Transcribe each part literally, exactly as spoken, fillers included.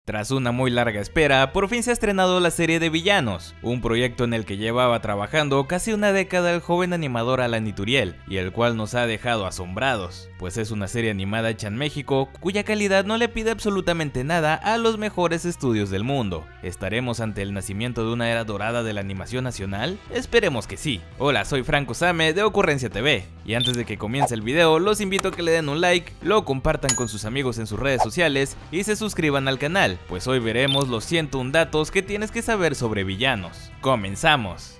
Tras una muy larga espera, por fin se ha estrenado la serie de Villanos, un proyecto en el que llevaba trabajando casi una década el joven animador Alan Ituriel, y el cual nos ha dejado asombrados, pues es una serie animada hecha en México, cuya calidad no le pide absolutamente nada a los mejores estudios del mundo. ¿Estaremos ante el nacimiento de una era dorada de la animación nacional? Esperemos que sí. Hola, soy Franco Same de Ocurrencia T V, y antes de que comience el video, los invito a que le den un like, lo compartan con sus amigos en sus redes sociales y se suscriban al canal, pues hoy veremos los ciento uno datos que tienes que saber sobre Villanos. ¡Comenzamos!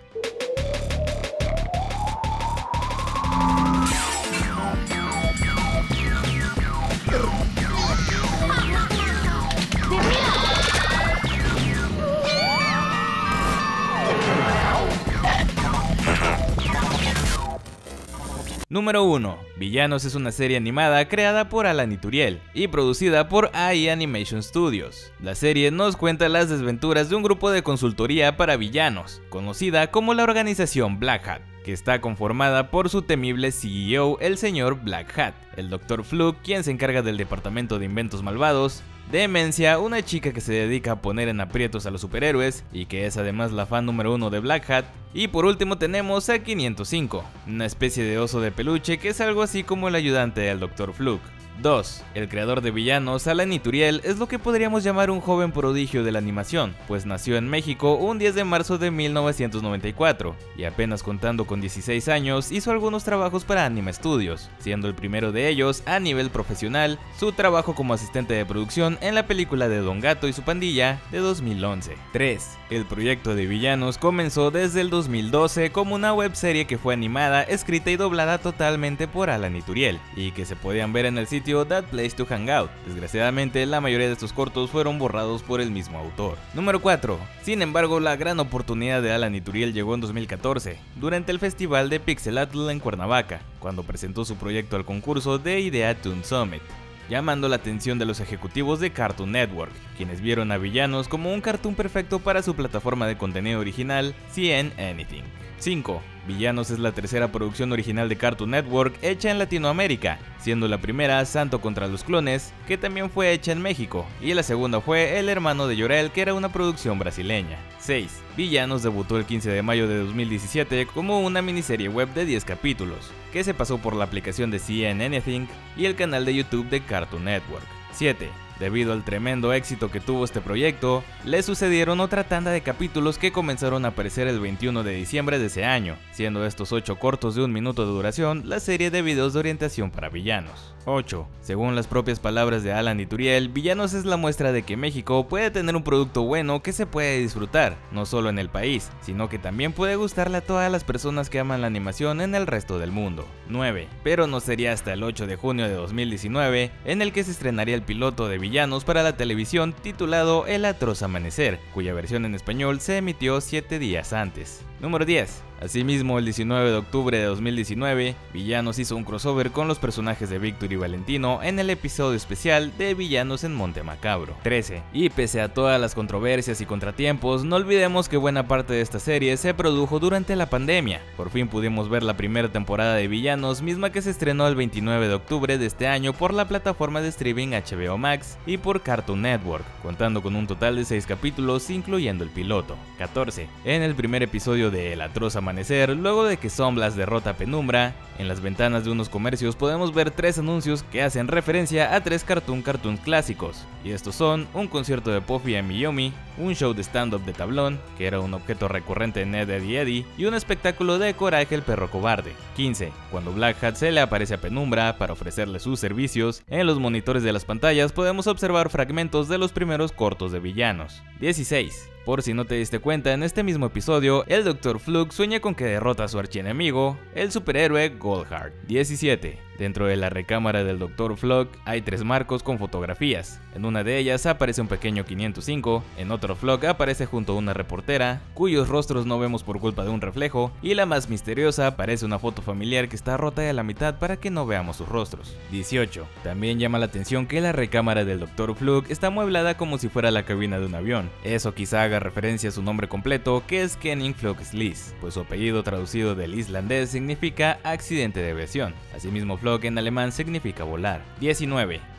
Número uno. Villanos es una serie animada creada por Alan Ituriel y producida por A I Animation Studios. La serie nos cuenta las desventuras de un grupo de consultoría para villanos, conocida como la organización Black Hat, que está conformada por su temible C E O, el señor Black Hat, el doctor Fluke, quien se encarga del departamento de inventos malvados, Demencia, una chica que se dedica a poner en aprietos a los superhéroes y que es además la fan número uno de Black Hat, y por último tenemos a quinientos cinco, una especie de oso de peluche que es algo así como el ayudante del doctor Fluke. dos. El creador de Villanos, Alan Ituriel, es lo que podríamos llamar un joven prodigio de la animación, pues nació en México un diez de marzo de mil novecientos noventa y cuatro, y apenas contando con dieciséis años hizo algunos trabajos para Anime Studios, siendo el primero de ellos, a nivel profesional, su trabajo como asistente de producción en la película de Don Gato y su pandilla de dos mil once. tres. El proyecto de Villanos comenzó desde el dos mil doce como una webserie que fue animada, escrita y doblada totalmente por Alan Ituriel, y que se podían ver en el sitio That Place to Hang Out. Desgraciadamente, la mayoría de estos cortos fueron borrados por el mismo autor. Número cuatro. Sin embargo, la gran oportunidad de Alan Ituriel llegó en dos mil catorce, durante el festival de Pixelatl en Cuernavaca, cuando presentó su proyecto al concurso de Idea Toon Summit, llamando la atención de los ejecutivos de Cartoon Network, quienes vieron a Villanos como un cartoon perfecto para su plataforma de contenido original, C N Anything. cinco. Villanos es la tercera producción original de Cartoon Network hecha en Latinoamérica, siendo la primera Santo contra los clones, que también fue hecha en México, y la segunda fue El hermano de Jor-El, que era una producción brasileña. seis. Villanos debutó el quince de mayo de dos mil diecisiete como una miniserie web de diez capítulos, que se pasó por la aplicación de C N Anything y el canal de YouTube de Cartoon Network. siete. Debido al tremendo éxito que tuvo este proyecto, le sucedieron otra tanda de capítulos que comenzaron a aparecer el veintiuno de diciembre de ese año, siendo estos ocho cortos de un minuto de duración la serie de videos de orientación para villanos. ocho. Según las propias palabras de Alan Ituriel, Villanos es la muestra de que México puede tener un producto bueno que se puede disfrutar, no solo en el país, sino que también puede gustarle a todas las personas que aman la animación en el resto del mundo. nueve. Pero no sería hasta el ocho de junio de dos mil diecinueve en el que se estrenaría el piloto de Villanos para la televisión titulado El atroz amanecer, cuya versión en español se emitió siete días antes. Número diez. Asimismo, el diecinueve de octubre de dos mil diecinueve, Villanos hizo un crossover con los personajes de Víctor y Valentino en el episodio especial de Villanos en Monte Macabro. trece. Y pese a todas las controversias y contratiempos, no olvidemos que buena parte de esta serie se produjo durante la pandemia. Por fin pudimos ver la primera temporada de Villanos, misma que se estrenó el veintinueve de octubre de este año por la plataforma de streaming H B O Max y por Cartoon Network, contando con un total de seis capítulos, incluyendo el piloto. catorce. En el primer episodio de El atroz amanecer, luego de que Zomblas derrota a Penumbra, en las ventanas de unos comercios podemos ver tres anuncios que hacen referencia a tres Cartoon Cartoons clásicos, y estos son un concierto de Puffy y Miyomi, un show de stand-up de tablón, que era un objeto recurrente en Ed, Edd y Eddy, y un espectáculo de Coraje el perro cobarde. quince. Cuando Black Hat se le aparece a Penumbra para ofrecerle sus servicios, en los monitores de las pantallas podemos observar fragmentos de los primeros cortos de Villanos. dieciséis. Por si no te diste cuenta, en este mismo episodio, el doctor Fluke sueña con que derrota a su archienemigo, el superhéroe Goldheart. diecisiete. Dentro de la recámara del doctor Fluke hay tres marcos con fotografías. En una de ellas aparece un pequeño quinientos cinco, en otro Fluke aparece junto a una reportera, cuyos rostros no vemos por culpa de un reflejo, y la más misteriosa aparece una foto familiar que está rota de la mitad para que no veamos sus rostros. dieciocho. También llama la atención que la recámara del doctor Fluke está amueblada como si fuera la cabina de un avión. Eso quizá haga referencia a su nombre completo, que es Kenning Fluke Slis, pues su apellido traducido del islandés significa accidente de aviación. Asimismo, Fluke en alemán significa volar. diecinueve.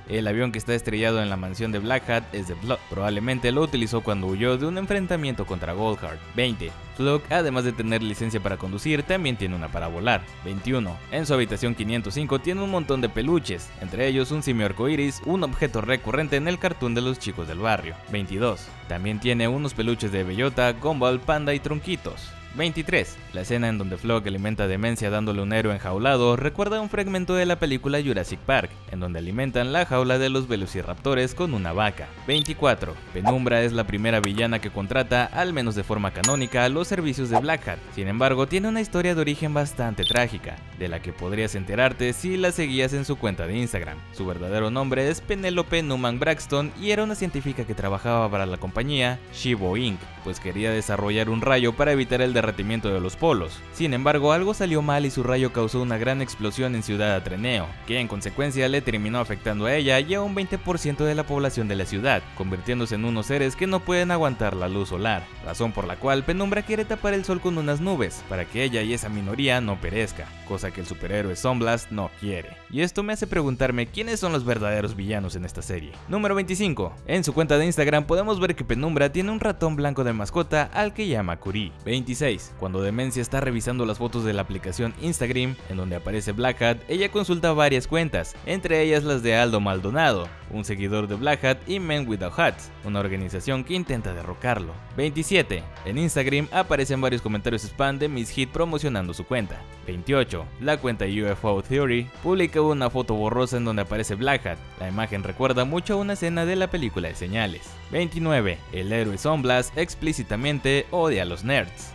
El avión que está estrellado en la mansión de Black Hat es de Flock, probablemente lo utilizó cuando huyó de un enfrentamiento contra Goldheart. veinte. Flock, además de tener licencia para conducir, también tiene una para volar. veintiuno. En su habitación quinientos cinco tiene un montón de peluches, entre ellos un simio arcoiris, un objeto recurrente en el cartoon de los chicos del barrio. veintidós. También tiene unos peluches de bellota, Gumball, Panda y Tronquitos. veintitrés. La escena en donde Flock alimenta a Demencia dándole un héroe enjaulado recuerda un fragmento de la película Jurassic Park, en donde alimentan la jaula de los velociraptores con una vaca. veinticuatro. Penumbra es la primera villana que contrata, al menos de forma canónica, los servicios de Black Hat. Sin embargo, tiene una historia de origen bastante trágica, de la que podrías enterarte si la seguías en su cuenta de Instagram. Su verdadero nombre es Penelope Newman Braxton y era una científica que trabajaba para la compañía Shibo incorporated, pues quería desarrollar un rayo para evitar el derretimiento de los polos. Sin embargo, algo salió mal y su rayo causó una gran explosión en Ciudad Atreneo, que en consecuencia le terminó afectando a ella y a un veinte por ciento de la población de la ciudad, convirtiéndose en unos seres que no pueden aguantar la luz solar, razón por la cual Penumbra quiere tapar el sol con unas nubes, para que ella y esa minoría no perezca, cosa que el superhéroe Sunblast no quiere. Y esto me hace preguntarme quiénes son los verdaderos villanos en esta serie. Número veinticinco. En su cuenta de Instagram podemos ver que Penumbra tiene un ratón blanco de mascota al que llama Curie. veintiséis. Cuando Demencia está revisando las fotos de la aplicación Instagram, en donde aparece Black Hat, ella consulta varias cuentas, entre ellas las de Aldo Maldonado, un seguidor de Black Hat, y Men Without Hats, una organización que intenta derrocarlo. veintisiete. En Instagram aparecen varios comentarios spam de Miss Hit promocionando su cuenta. veintiocho. La cuenta U F O Theory publica una foto borrosa en donde aparece Black Hat. La imagen recuerda mucho a una escena de la película de Señales. veintinueve. El héroe Sunblast explícitamente odia a los nerds.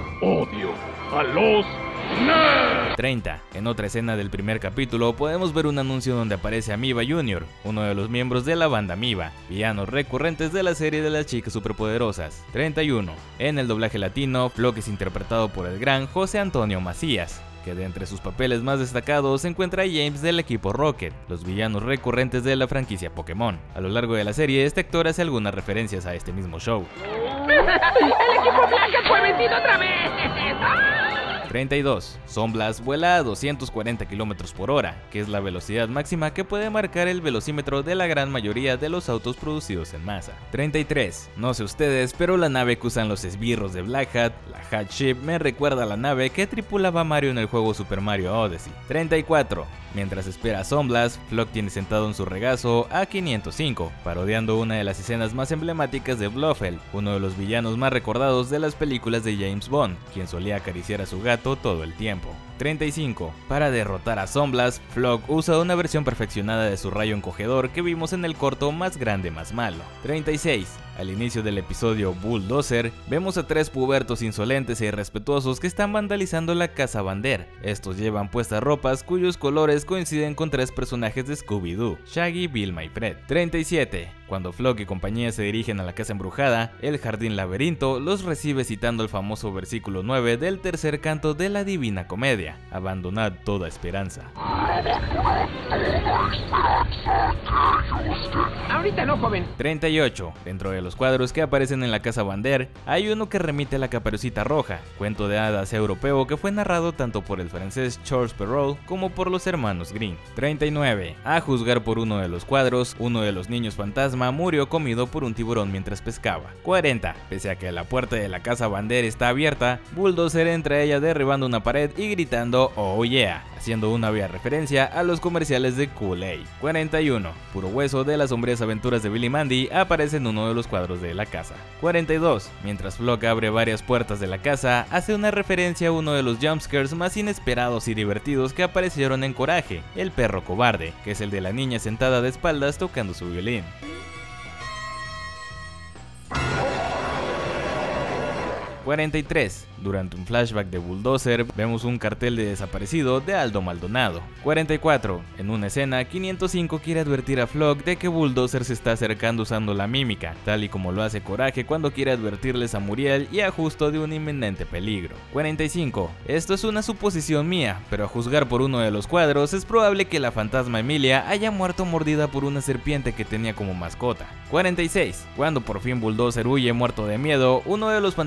Odio a los nerds. treinta. En otra escena del primer capítulo podemos ver un anuncio donde aparece Amiiba junior, uno de los miembros de la banda Amiiba, villanos recurrentes de la serie de las chicas superpoderosas. treinta y uno. En el doblaje latino, Flock es interpretado por el gran José Antonio Macías, que de entre sus papeles más destacados se encuentra James del equipo Rocket, los villanos recurrentes de la franquicia Pokémon. A lo largo de la serie, este actor hace algunas referencias a este mismo show. ¡El equipo Black fue vencido otra vez! treinta y dos. Sunblast vuela a doscientos cuarenta kilómetros por hora, que es la velocidad máxima que puede marcar el velocímetro de la gran mayoría de los autos producidos en masa. treinta y tres. No sé ustedes, pero la nave que usan los esbirros de Black Hat, la Hat Ship, me recuerda a la nave que tripulaba Mario en el juego Super Mario Odyssey. treinta y cuatro. Mientras espera a Sunblast, Flock tiene sentado en su regazo a quinientos cinco, parodiando una de las escenas más emblemáticas de Blofeld, uno de los villanos más recordados de las películas de James Bond, quien solía acariciar a su gato todo el tiempo. treinta y cinco. Para derrotar a Sunblast, Flock usa una versión perfeccionada de su rayo encogedor que vimos en el corto Más Grande Más Malo. treinta y seis. Al inicio del episodio Bulldozer, vemos a tres pubertos insolentes e irrespetuosos que están vandalizando la Casa Vander. Estos llevan puestas ropas cuyos colores coinciden con tres personajes de Scooby-Doo, Shaggy, Vilma y Fred. treinta y siete. Cuando Flock y compañía se dirigen a la casa embrujada, el Jardín Laberinto los recibe citando el famoso versículo nueve del tercer canto de la Divina Comedia: abandonad toda esperanza. Ahorita no, joven. treinta y ocho. Dentro de los cuadros que aparecen en la Casa Vander, hay uno que remite a la Caperucita Roja, cuento de hadas europeo que fue narrado tanto por el francés Charles Perrault como por los hermanos Grimm. treinta y nueve. A juzgar por uno de los cuadros, uno de los niños fantasma murió comido por un tiburón mientras pescaba. cuarenta. Pese a que la puerta de la Casa Vander está abierta, Bulldozer entra a ella derribando una pared y gritando "Oh yeah", haciendo una obvia referencia a los comerciales de Kool-Aid. cuarenta y uno. Puro Hueso de las sombrías aventuras de Billy Mandy aparece en uno de los cuadros de la casa. cuarenta y dos. Mientras Flock abre varias puertas de la casa, hace una referencia a uno de los jumpscares más inesperados y divertidos que aparecieron en Coraje, el perro cobarde, que es el de la niña sentada de espaldas tocando su violín. cuarenta y tres. Durante un flashback de Bulldozer, vemos un cartel de desaparecido de Aldo Maldonado. cuarenta y cuatro. En una escena, quinientos cinco quiere advertir a Flock de que Bulldozer se está acercando usando la mímica, tal y como lo hace Coraje cuando quiere advertirles a Muriel y a Justo de un inminente peligro. cuarenta y cinco. Esto es una suposición mía, pero a juzgar por uno de los cuadros, es probable que la fantasma Emilia haya muerto mordida por una serpiente que tenía como mascota. cuarenta y seis. Cuando por fin Bulldozer huye muerto de miedo, uno de los fantasmas se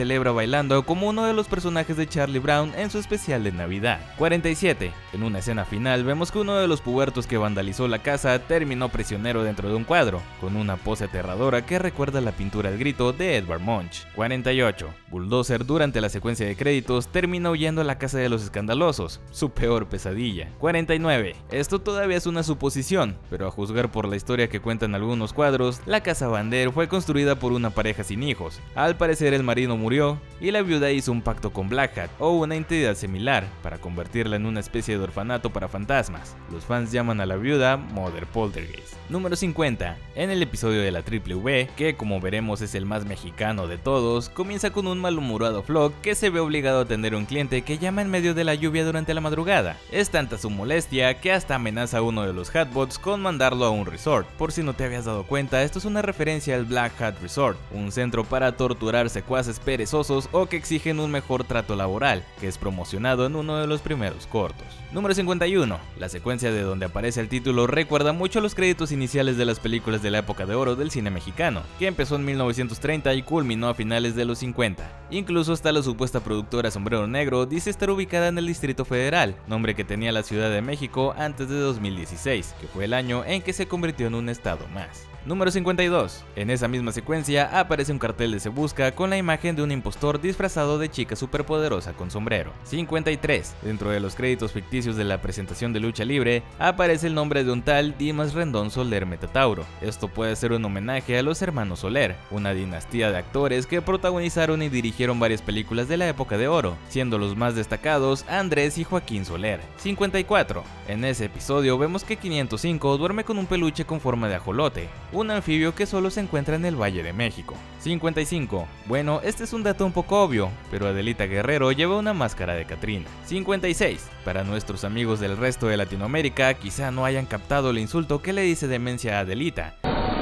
celebra bailando como uno de los personajes de Charlie Brown en su especial de Navidad. cuarenta y siete. En una escena final vemos que uno de los pubertos que vandalizó la casa terminó prisionero dentro de un cuadro, con una pose aterradora que recuerda la pintura El Grito de Edvard Munch. cuarenta y ocho. Bulldozer durante la secuencia de créditos termina huyendo a la casa de los escandalosos, su peor pesadilla. cuarenta y nueve. Esto todavía es una suposición, pero a juzgar por la historia que cuentan algunos cuadros, la casa Vander fue construida por una pareja sin hijos. Al parecer el marido murió y la viuda hizo un pacto con Black Hat o una entidad similar para convertirla en una especie de orfanato para fantasmas. Los fans llaman a la viuda Mother Poltergeist. Número cincuenta. En el episodio de la Triple V, que como veremos es el más mexicano de todos, comienza con un malhumorado Flock que se ve obligado a atender a un cliente que llama en medio de la lluvia durante la madrugada. Es tanta su molestia que hasta amenaza a uno de los Hatbots con mandarlo a un resort. Por si no te habías dado cuenta, esto es una referencia al Black Hat Resort, un centro para torturar secuaces perezosos o que exigen un mejor trato laboral, que es promocionado en uno de los primeros cortos. Número cincuenta y uno. La secuencia de donde aparece el título recuerda mucho a los créditos iniciales de las películas de la época de oro del cine mexicano, que empezó en mil novecientos treinta y culminó a finales de los cincuenta. Incluso hasta la supuesta productora Sombrero Negro dice estar ubicada en el Distrito Federal, nombre que tenía la Ciudad de México antes de dos mil dieciséis, que fue el año en que se convirtió en un estado más. Número cincuenta y dos. En esa misma secuencia aparece un cartel de Se Busca con la imagen de un impostor disfrazado de chica superpoderosa con sombrero. cincuenta y tres. Dentro de los créditos ficticios de la presentación de lucha libre aparece el nombre de un tal Dimas Rendón Soler Metatauro. Esto puede ser un homenaje a los hermanos Soler, una dinastía de actores que protagonizaron y dirigieron varias películas de la época de oro, siendo los más destacados Andrés y Joaquín Soler. cincuenta y cuatro. En ese episodio vemos que quinientos cinco duerme con un peluche con forma de ajolote, un anfibio que solo se encuentra en el Valle de México. cincuenta y cinco. Bueno, este es un dato un poco obvio, pero Adelita Guerrero lleva una máscara de Catrina. cincuenta y seis. Para nuestros amigos del resto de Latinoamérica, quizá no hayan captado el insulto que le dice Demencia a Adelita,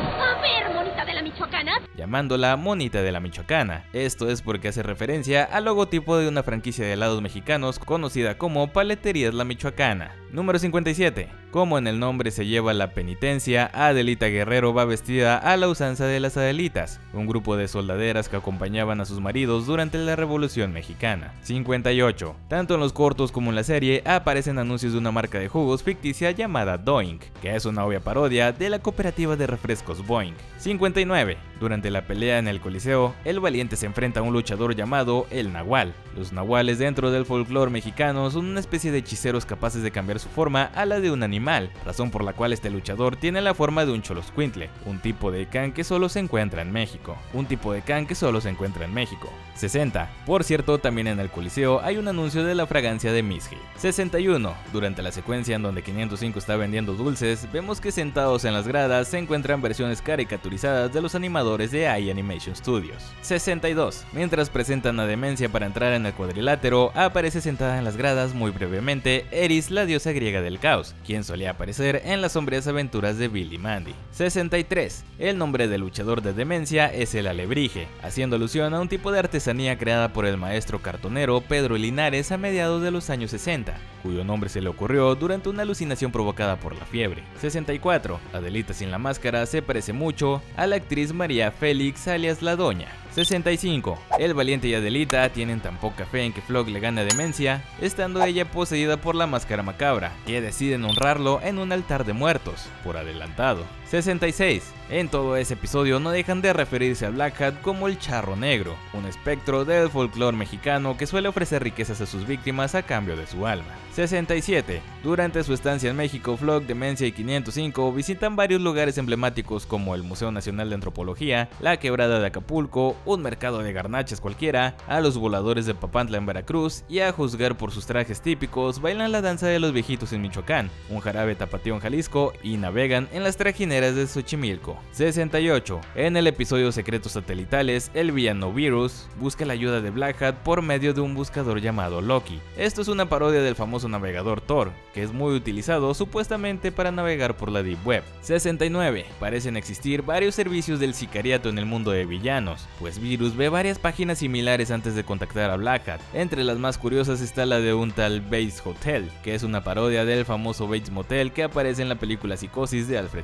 A ver, monita de la Michoacana, llamándola Monita de la Michoacana. Esto es porque hace referencia al logotipo de una franquicia de helados mexicanos conocida como Paleterías La Michoacana. Número cincuenta y siete. Como en el nombre se lleva la penitencia, Adelita Guerrero va vestida a la usanza de las Adelitas, un grupo de soldaderas que acompañaban a sus maridos durante la Revolución Mexicana. cincuenta y ocho. Tanto en los cortos como en la serie aparecen anuncios de una marca de jugos ficticia llamada Doink, que es una obvia parodia de la cooperativa de refrescos Boink. cincuenta y nueve. Durante la pelea en el Coliseo, el valiente se enfrenta a un luchador llamado el Nahual. Los nahuales dentro del folclore mexicano son una especie de hechiceros capaces de cambiar su forma a la de un animal, razón por la cual este luchador tiene la forma de un choloscuintle, un tipo de can que solo se encuentra en México. Un tipo de can que solo se encuentra en México. sesenta. Por cierto, también en el Coliseo hay un anuncio de la fragancia de Miss Hit. sesenta y uno. Durante la secuencia en donde quinientos cinco está vendiendo dulces, vemos que sentados en las gradas se encuentran versiones caricaturizadas de los animadores de A I Animation Studios. sesenta y dos. Mientras presentan a Demencia para entrar en el cuadrilátero, aparece sentada en las gradas muy brevemente Eris, la diosa griega del caos, quien solía aparecer en las sombrías aventuras de Billy y Mandy. sesenta y tres. El nombre del luchador de Demencia es el alebrije, haciendo alusión a un tipo de artesanía creada por el maestro cartonero Pedro Linares a mediados de los años sesenta, cuyo nombre se le ocurrió durante una alucinación provocada por la fiebre. sesenta y cuatro. Adelita sin la máscara se parece mucho a la actriz María Félix alias La Doña. sesenta y cinco. El valiente y Adelita tienen tan poca fe en que Flock le gane a Demencia, estando ella poseída por la máscara macabra, que deciden honrarlo en un altar de muertos, por adelantado. sesenta y seis. En todo ese episodio no dejan de referirse a Black Hat como el Charro Negro, un espectro del folclore mexicano que suele ofrecer riquezas a sus víctimas a cambio de su alma. sesenta y siete. Durante su estancia en México, Flock, Demencia y quinientos cinco visitan varios lugares emblemáticos como el Museo Nacional de Antropología, la Quebrada de Acapulco, un mercado de garnachas cualquiera, a los voladores de Papantla en Veracruz y, a juzgar por sus trajes típicos, bailan la danza de los viejitos en Michoacán, un jarabe tapatío en Jalisco y navegan en las trajineras de Xochimilco. sesenta y ocho. En el episodio Secretos Satelitales, el villano Virus busca la ayuda de Black Hat por medio de un buscador llamado Loki. Esto es una parodia del famoso navegador Tor, que es muy utilizado supuestamente para navegar por la Deep Web. sesenta y nueve. Parecen existir varios servicios del sicariato en el mundo de villanos, pues Virus ve varias páginas similares antes de contactar a Black Hat. Entre las más curiosas está la de un tal Bates Hotel, que es una parodia del famoso Bates Motel que aparece en la película Psicosis de Alfred Hitchcock.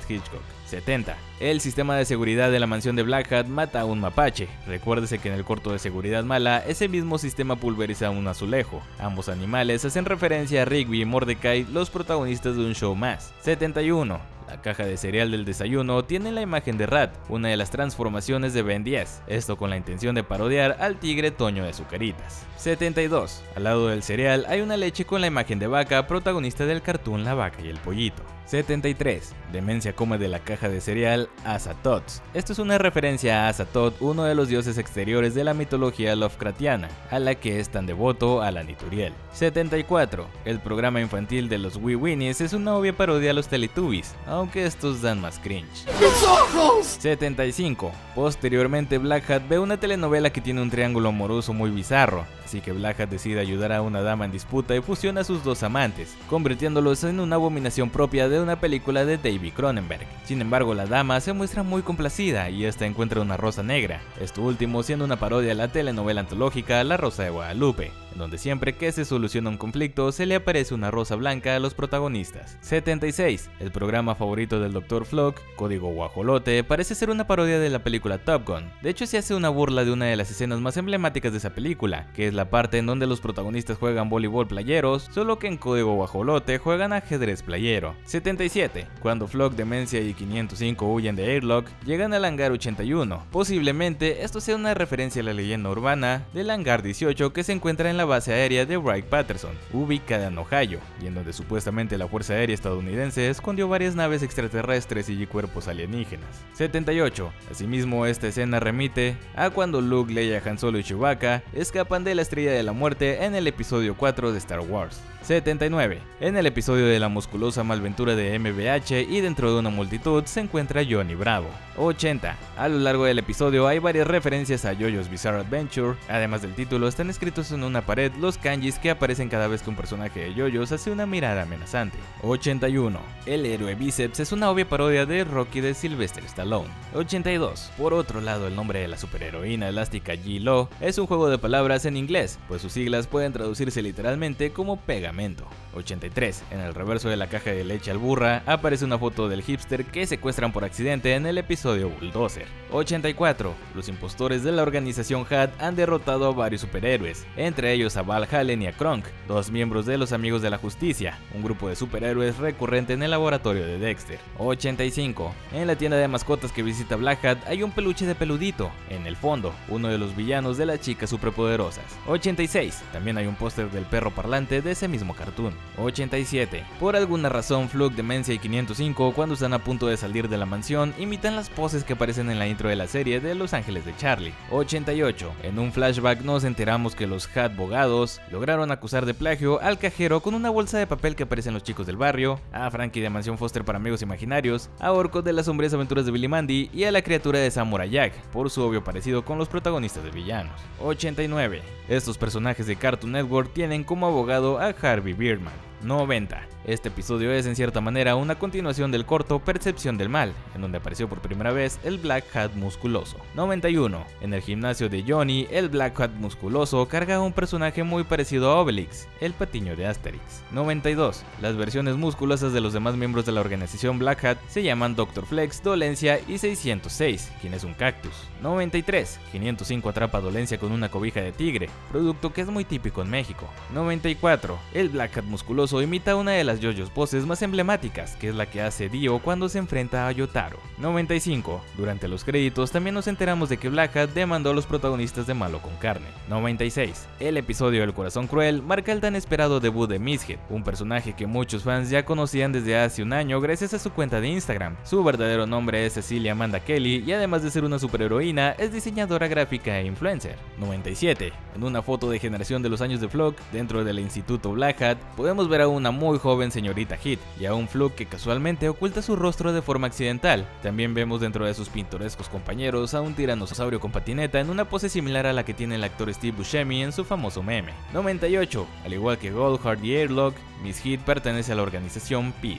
setenta. El sistema de seguridad de la mansión de Black Hat mata a un mapache. Recuérdese que en el corto de seguridad mala, ese mismo sistema pulveriza un azulejo. Ambos animales hacen referencia a Rigby y Mordecai, los protagonistas de un show más. setenta y uno. La caja de cereal del desayuno tiene la imagen de Rat, una de las transformaciones de Ben diez, esto con la intención de parodiar al tigre Toño de Azucaritas. setenta y dos. Al lado del cereal hay una leche con la imagen de Vaca, protagonista del cartoon La Vaca y el Pollito. setenta y tres. Demencia come de la caja de cereal Azathoth. Esto es una referencia a Azathoth, uno de los dioses exteriores de la mitología Lovecraftiana, a la que es tan devoto Alan Ituriel. setenta y cuatro. El programa infantil de los Wee Winnies es una obvia parodia a los Teletubbies, aunque estos dan más cringe. ¡Mis ojos! setenta y cinco. Posteriormente Black Hat ve una telenovela que tiene un triángulo amoroso muy bizarro, así que Black Hat decide ayudar a una dama en disputa y fusiona a sus dos amantes, convirtiéndolos en una abominación propia de una película de David Cronenberg. Sin embargo, la dama se muestra muy complacida y esta encuentra una rosa negra, esto último siendo una parodia a la telenovela antológica La Rosa de Guadalupe, en donde siempre que se soluciona un conflicto se le aparece una rosa blanca a los protagonistas. setenta y seis. El programa favorito del doctor Flock, Código Guajolote, parece ser una parodia de la película Top Gun. De hecho, se hace una burla de una de las escenas más emblemáticas de esa película, que es la parte en donde los protagonistas juegan voleibol playeros, solo que en Código Guajolote juegan ajedrez playero. setenta y siete. Cuando Flock, Demencia y quinientos cinco huyen de Airlock, llegan al hangar ochenta y uno. Posiblemente esto sea una referencia a la leyenda urbana del hangar dieciocho que se encuentra en la base aérea de Wright-Patterson, ubicada en Ohio, y en donde supuestamente la Fuerza Aérea estadounidense escondió varias naves extraterrestres y cuerpos alienígenas. setenta y ocho. Asimismo, esta escena remite a cuando Luke, Leia, Han Solo y Chewbacca escapan de la Estrella de la Muerte en el episodio cuatro de Star Wars. setenta y nueve. En el episodio de la musculosa malventura de M B H y dentro de una multitud se encuentra Johnny Bravo. ochenta. A lo largo del episodio hay varias referencias a JoJo's Bizarre Adventure, además del título están escritos en una pared los kanjis que aparecen cada vez que un personaje de JoJo's hace una mirada amenazante. ochenta y uno. El héroe Bíceps es una obvia parodia de Rocky de Sylvester Stallone. ochenta y dos. Por otro lado, el nombre de la superheroína elástica G-Lo es un juego de palabras en inglés, pues sus siglas pueden traducirse literalmente como pegamento. ochenta y tres. En el reverso de la caja de leche alburra aparece una foto del hipster que secuestran por accidente en el episodio Bulldozer. ochenta y cuatro. Los impostores de la organización H A T han derrotado a varios superhéroes, entre ellos a Val Hallen y a Kronk, dos miembros de los Amigos de la Justicia, un grupo de superhéroes recurrente en el laboratorio de Dexter. ochenta y cinco. En la tienda de mascotas que visita Black Hat hay un peluche de Peludito, en el fondo, uno de los villanos de las chicas superpoderosas. ochenta y seis. También hay un póster del perro parlante de ese mismo cartoon. ochenta y siete. Por alguna razón, Fluke, Demencia y quinientos cinco, cuando están a punto de salir de la mansión, imitan las poses que aparecen en la intro de la serie de Los Ángeles de Charlie. ochenta y ocho. En un flashback nos enteramos que los Hat Bogados lograron acusar de plagio al cajero con una bolsa de papel que aparecen los chicos del barrio, a Frankie de Mansión Foster para Amigos Imaginarios, a Orco de las sombrías aventuras de Billy Mandy y a la criatura de Samurai Jack, por su obvio parecido con los protagonistas de villanos. ochenta y nueve. Estos personajes de Cartoon Network tienen como abogado a Harvey Birdman. noventa. Este episodio es en cierta manera una continuación del corto Percepción del Mal, en donde apareció por primera vez el Black Hat musculoso. noventa y uno. En el gimnasio de Johnny, el Black Hat musculoso carga a un personaje muy parecido a Obelix, el patiño de Asterix. noventa y dos. Las versiones musculosas de los demás miembros de la organización Black Hat se llaman doctor Flex, Dolencia y seiscientos seis, quien es un cactus. noventa y tres. quinientos cinco atrapa a Dolencia con una cobija de tigre, producto que es muy típico en México. noventa y cuatro. El Black Hat musculoso imita una de las JoJo's poses más emblemáticas, que es la que hace Dio cuando se enfrenta a Yotaro. noventa y cinco. Durante los créditos también nos enteramos de que Black Hat demandó a los protagonistas de Malo con Carne. noventa y seis. El episodio del Corazón Cruel marca el tan esperado debut de Mishead, un personaje que muchos fans ya conocían desde hace un año gracias a su cuenta de Instagram. Su verdadero nombre es Cecilia Amanda Kelly y además de ser una superheroína, es diseñadora gráfica e influencer. noventa y siete. En una foto de generación de los años de Flock, dentro del Instituto Black Hat, podemos ver a una muy joven señorita Hit y a un Flock que casualmente oculta su rostro de forma accidental. También vemos dentro de sus pintorescos compañeros a un tiranosaurio con patineta en una pose similar a la que tiene el actor Steve Buscemi en su famoso meme. noventa y ocho. Al igual que Goldheart y Airlock, Miss Hit pertenece a la organización Peace.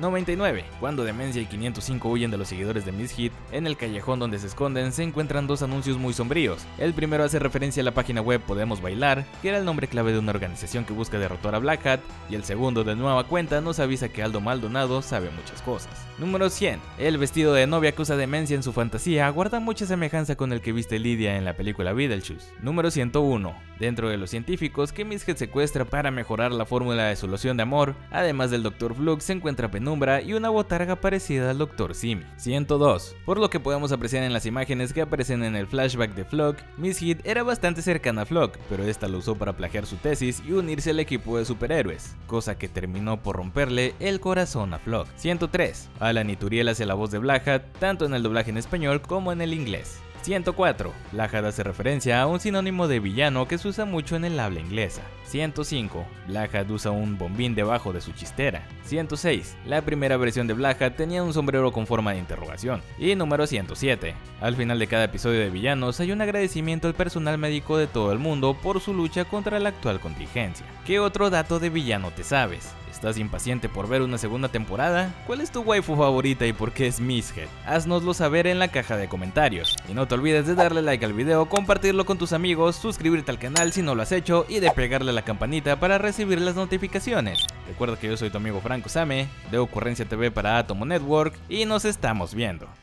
noventa y nueve. Cuando Demencia y quinientos cinco huyen de los seguidores de Misfit, en el callejón donde se esconden se encuentran dos anuncios muy sombríos. El primero hace referencia a la página web Podemos Bailar, que era el nombre clave de una organización que busca derrotar a Black Hat, y el segundo, de nueva cuenta, nos avisa que Aldo Maldonado sabe muchas cosas. Número cien. El vestido de novia que usa Demencia en su fantasía guarda mucha semejanza con el que viste Lydia en la película Beetlejuice. Número ciento uno. Dentro de los científicos que Misfit secuestra para mejorar la fórmula de solución de amor, además del doctor Flux, se encuentra Penumbra y una botarga parecida al doctor Simi. ciento dos. Por lo que podemos apreciar en las imágenes que aparecen en el flashback de Flock, Misfit era bastante cercana a Flock, pero esta lo usó para plagiar su tesis y unirse al equipo de superhéroes, cosa que terminó por romperle el corazón a Flock. ciento tres. Alan Ituriel hace la voz de Black Hat, tanto en el doblaje en español como en el inglés. ciento cuatro. Black Hat hace referencia a un sinónimo de villano que se usa mucho en el habla inglesa. ciento cinco. Black Hat usa un bombín debajo de su chistera. ciento seis. La primera versión de Black Hat tenía un sombrero con forma de interrogación. Y número ciento siete. Al final de cada episodio de Villanos hay un agradecimiento al personal médico de todo el mundo por su lucha contra la actual contingencia. ¿Qué otro dato de villano te sabes? ¿Estás impaciente por ver una segunda temporada? ¿Cuál es tu waifu favorita y por qué es Mizhead? Haznoslo saber en la caja de comentarios. Y no te olvides de darle like al video, compartirlo con tus amigos, suscribirte al canal si no lo has hecho y de pegarle a la campanita para recibir las notificaciones. Recuerda que yo soy tu amigo Franco Same, de Ocurrencia T V para Atomo Network, y nos estamos viendo.